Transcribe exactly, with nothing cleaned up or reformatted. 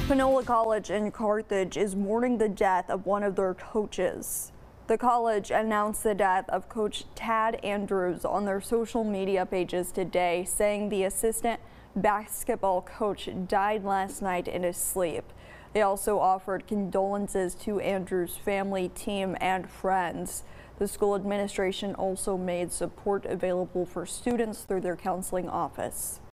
Panola College in Carthage is mourning the death of one of their coaches. The college announced the death of Coach Tad Andrews on their social media pages today, saying the assistant basketball coach died last night in his sleep. They also offered condolences to Andrews' family, team, and friends. The school administration also made support available for students through their counseling office.